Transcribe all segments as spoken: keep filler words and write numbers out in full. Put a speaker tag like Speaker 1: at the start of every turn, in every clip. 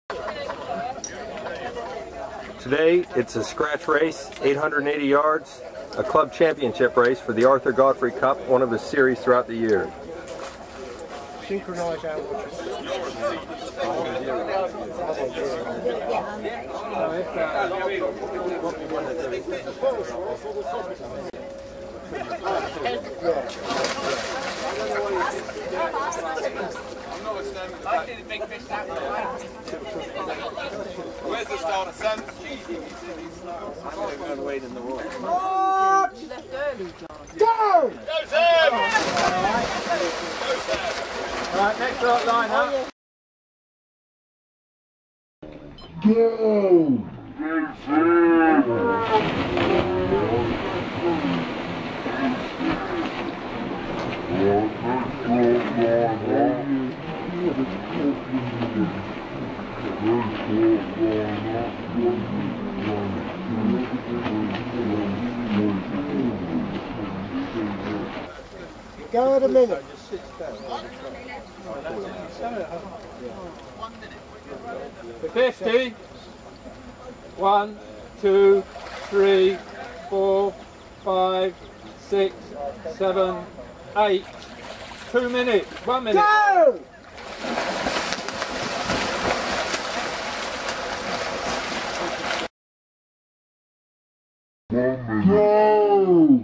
Speaker 1: Today, it's a scratch race, eight hundred eighty yards, a club championship race for the Arthur Goffrey Cup, one of his series throughout the year.
Speaker 2: Synchronise our watches.
Speaker 3: I see the big fish that way. Where's the starter, Sam? I'm going to wade in the water.
Speaker 2: You left early, John. Go!
Speaker 3: Go, Sam! Go, Sam!
Speaker 2: Alright, next start line up.
Speaker 4: Go! Go at a minute.
Speaker 2: fifty. One, two, three, four, five, six, seven, eight. Two minutes. One minute.
Speaker 4: Go! Go!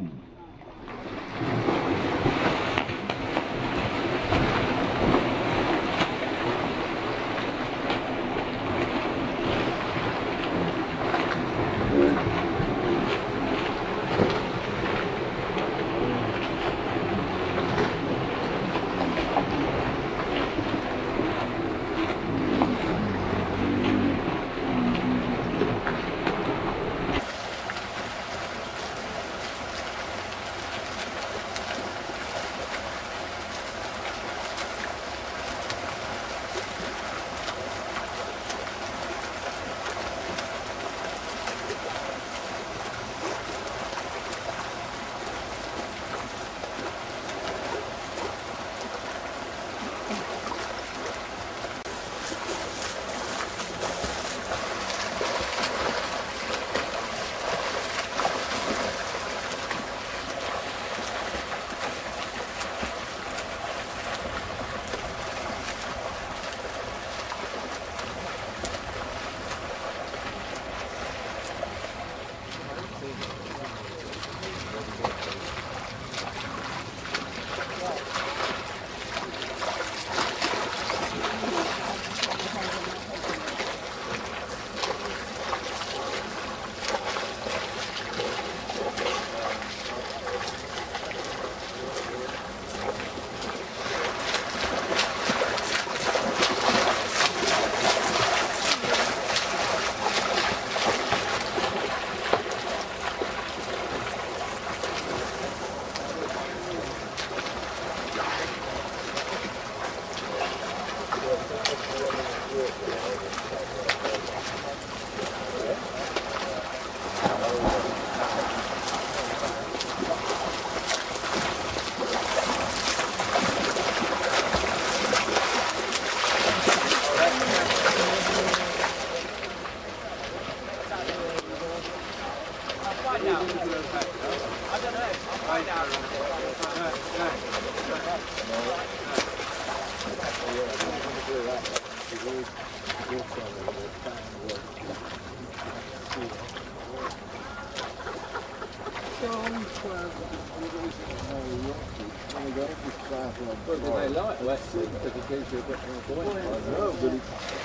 Speaker 2: They like West because it gives you a bit more point.
Speaker 4: I know, but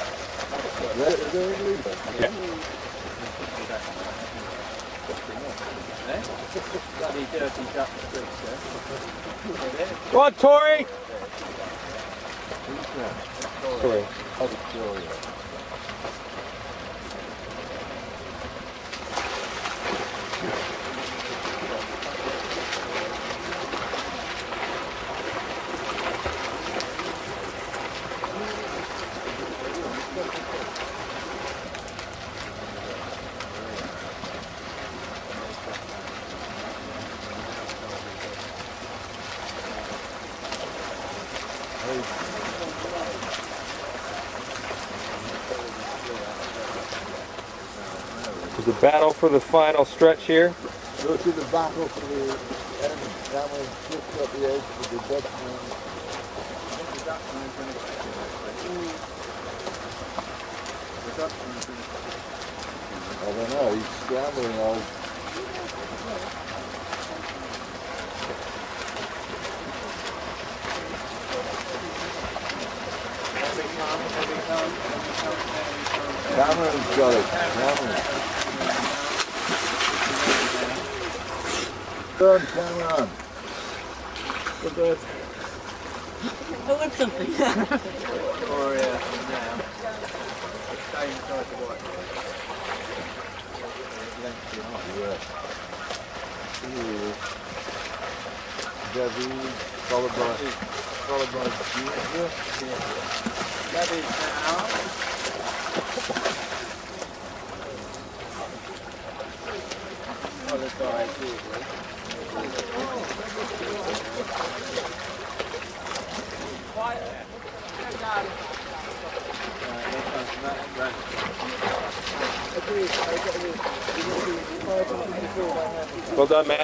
Speaker 4: it's...
Speaker 2: Bloody dirty duck streets there.
Speaker 1: Go on, Tori!
Speaker 4: Sorry.
Speaker 1: There's a battle for the final stretch here.
Speaker 2: Go to the battle for the enemy. That way, just up the edge with the Dutchman.
Speaker 3: The Dutchman is going to catch it. The Dutchman is going to catch it.
Speaker 2: I don't know, he's scrambling all. Cameron's got it. Cameron. Turn, Cameron.
Speaker 3: The bird.
Speaker 5: Oh, it's something.
Speaker 3: Or, yeah, now. Stay inside the white. Length behind.
Speaker 2: Yeah. David, followed by, followed by Ginger.
Speaker 3: David now. Followed by Ginger.
Speaker 1: Well done, Matt.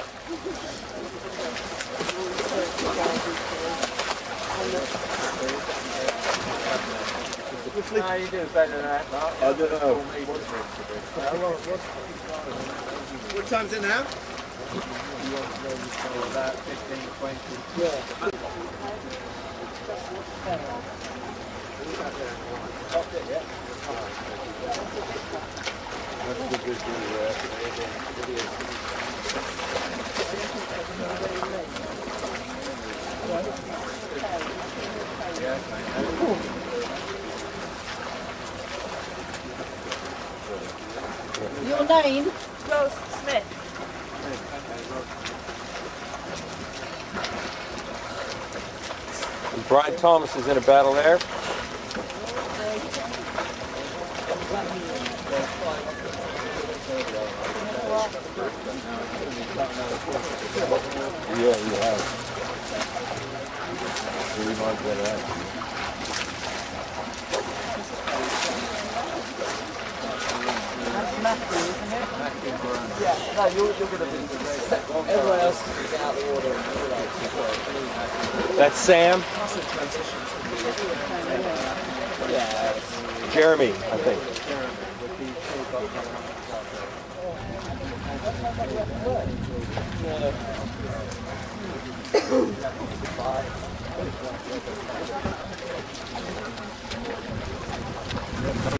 Speaker 3: How you doing better than that, Mark?
Speaker 2: I don't know.
Speaker 3: What time's it now? About fifteen, twenty. Yeah.
Speaker 2: That's the good thing there.
Speaker 5: Your name?
Speaker 6: Rose Smith.
Speaker 1: And Brian Thomas is in a battle there.
Speaker 2: Yeah, you have. So you might get that.
Speaker 5: That's Matthew, isn't it? Yeah, no, you're, you're going to be. Everyone else is going to get out of the water.
Speaker 1: That's Sam.
Speaker 5: Yeah.
Speaker 1: Jeremy, I think.
Speaker 5: Yeah.